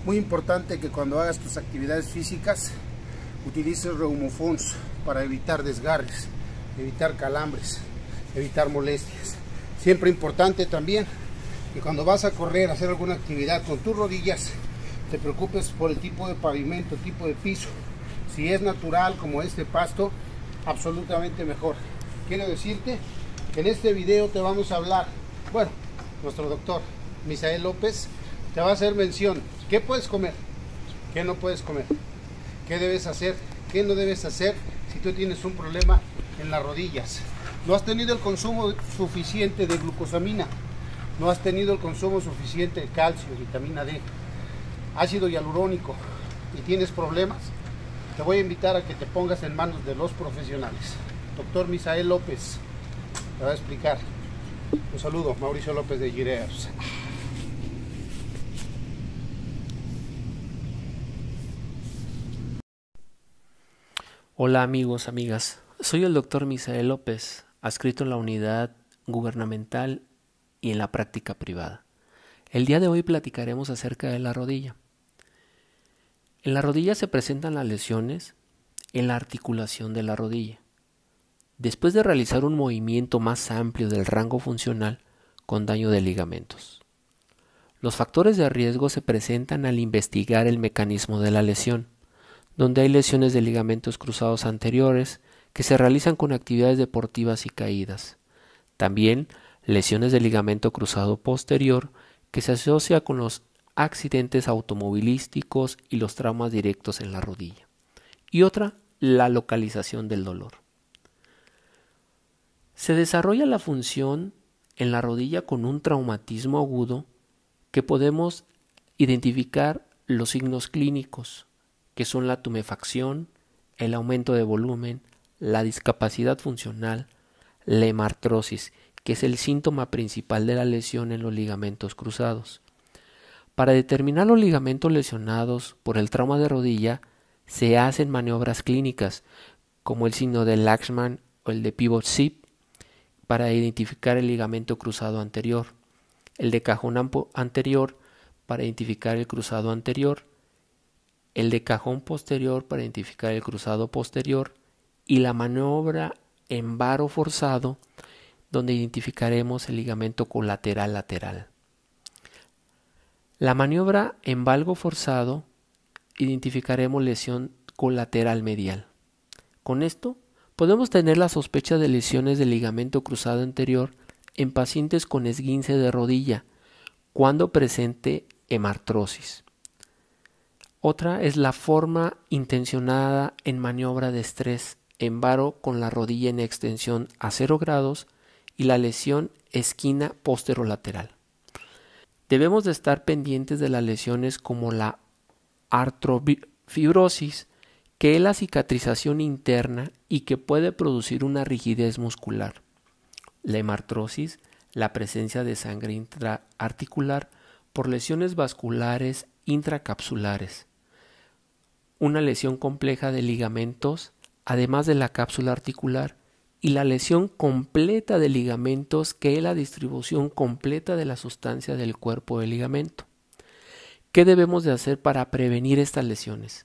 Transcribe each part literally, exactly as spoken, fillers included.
Muy importante que cuando hagas tus actividades físicas utilices Reumofons para evitar desgarres, evitar calambres, evitar molestias. Siempre importante también que cuando vas a correr, a hacer alguna actividad con tus rodillas, te preocupes por el tipo de pavimento, tipo de piso. Si es natural como este pasto, absolutamente mejor. Quiero decirte que en este video te vamos a hablar, bueno, nuestro doctor Misael López te va a hacer mención, ¿qué puedes comer? ¿Qué no puedes comer? ¿Qué debes hacer? ¿Qué no debes hacer si tú tienes un problema en las rodillas? No has tenido el consumo suficiente de glucosamina, no has tenido el consumo suficiente de calcio, vitamina D, ácido hialurónico y tienes problemas, te voy a invitar a que te pongas en manos de los profesionales. Doctor Misael López te va a explicar. Un saludo, Mauricio López de Gireas. Hola amigos, amigas. Soy el doctor Misael López, adscrito en la unidad gubernamental y en la práctica privada. El día de hoy platicaremos acerca de la rodilla. En la rodilla se presentan las lesiones en la articulación de la rodilla. Después de realizar un movimiento más amplio del rango funcional con daño de ligamentos. Los factores de riesgo se presentan al investigar el mecanismo de la lesión, donde hay lesiones de ligamentos cruzados anteriores que se realizan con actividades deportivas y caídas. También lesiones de ligamento cruzado posterior que se asocia con los accidentes automovilísticos y los traumas directos en la rodilla. Y otra, la localización del dolor. Se desarrolla la función en la rodilla con un traumatismo agudo que podemos identificar los signos clínicos, que son la tumefacción, el aumento de volumen, la discapacidad funcional, la hemartrosis, que es el síntoma principal de la lesión en los ligamentos cruzados. Para determinar los ligamentos lesionados por el trauma de rodilla, se hacen maniobras clínicas, como el signo de Lachman o el de Pivot Zip, para identificar el ligamento cruzado anterior, el de cajón anterior para identificar el cruzado anterior, el de cajón posterior para identificar el cruzado posterior y la maniobra en varo forzado, donde identificaremos el ligamento colateral lateral. La maniobra en valgo forzado identificaremos lesión colateral medial. Con esto podemos tener la sospecha de lesiones del ligamento cruzado anterior en pacientes con esguince de rodilla cuando presente hemartrosis. Otra es la forma intencionada en maniobra de estrés en varo con la rodilla en extensión a cero grados y la lesión esquina posterolateral. Debemos de estar pendientes de las lesiones como la artrofibrosis, que es la cicatrización interna y que puede producir una rigidez muscular. La hemartrosis, la presencia de sangre intraarticular por lesiones vasculares intracapsulares. Una lesión compleja de ligamentos, además de la cápsula articular, y la lesión completa de ligamentos, que es la distribución completa de la sustancia del cuerpo del ligamento. ¿Qué debemos de hacer para prevenir estas lesiones?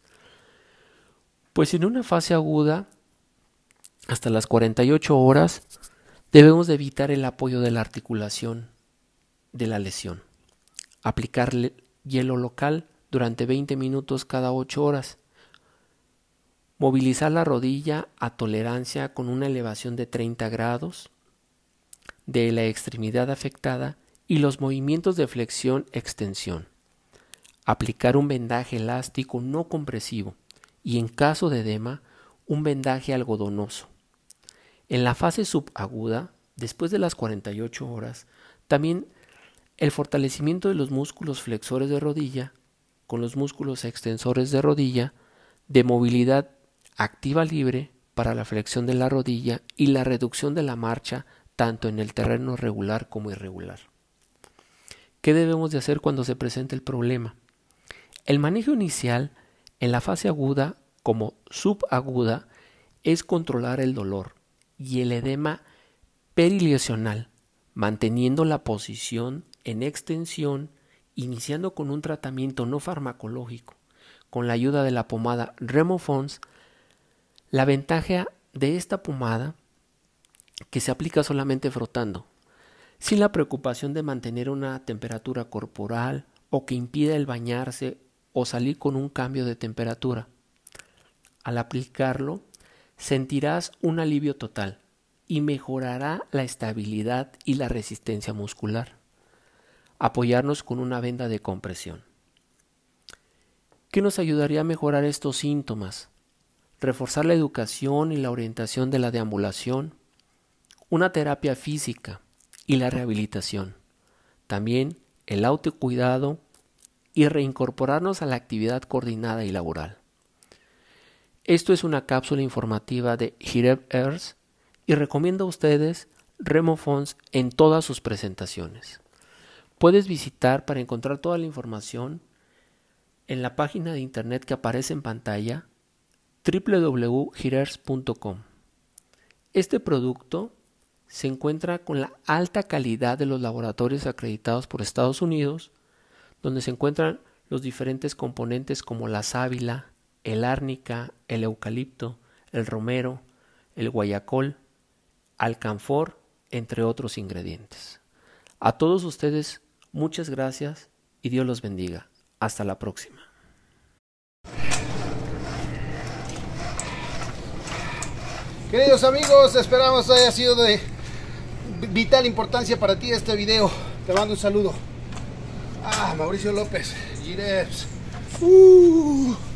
Pues en una fase aguda, hasta las cuarenta y ocho horas, debemos de evitar el apoyo de la articulación de la lesión. Aplicar hielo local durante veinte minutos cada ocho horas. Movilizar la rodilla a tolerancia con una elevación de treinta grados de la extremidad afectada y los movimientos de flexión-extensión. Aplicar un vendaje elástico no compresivo y en caso de edema, un vendaje algodonoso. En la fase subaguda, después de las cuarenta y ocho horas, también el fortalecimiento de los músculos flexores de rodilla con los músculos extensores de rodilla, de movilidad activa libre para la flexión de la rodilla y la reducción de la marcha tanto en el terreno regular como irregular. ¿Qué debemos de hacer cuando se presenta el problema? El manejo inicial en la fase aguda como subaguda es controlar el dolor y el edema perilesional, manteniendo la posición en extensión iniciando con un tratamiento no farmacológico, con la ayuda de la pomada Remofons, la ventaja de esta pomada que se aplica solamente frotando, sin la preocupación de mantener una temperatura corporal o que impida el bañarse o salir con un cambio de temperatura. Al aplicarlo, sentirás un alivio total y mejorará la estabilidad y la resistencia muscular. Apoyarnos con una venda de compresión. ¿Qué nos ayudaría a mejorar estos síntomas? Reforzar la educación y la orientación de la deambulación, una terapia física y la rehabilitación, también el autocuidado y reincorporarnos a la actividad coordinada y laboral. Esto es una cápsula informativa de Hireb Earth y recomiendo a ustedes Remofons en todas sus presentaciones. Puedes visitar para encontrar toda la información en la página de internet que aparece en pantalla w w w punto hirers punto com. Este producto se encuentra con la alta calidad de los laboratorios acreditados por Estados Unidos, donde se encuentran los diferentes componentes como la sábila, el árnica, el eucalipto, el romero, el guayacol, alcanfor, entre otros ingredientes. A todos ustedes, muchas gracias y Dios los bendiga. Hasta la próxima. Queridos amigos, esperamos haya sido de vital importancia para ti este video. Te mando un saludo. Ah, Mauricio López, Gireps. Uh.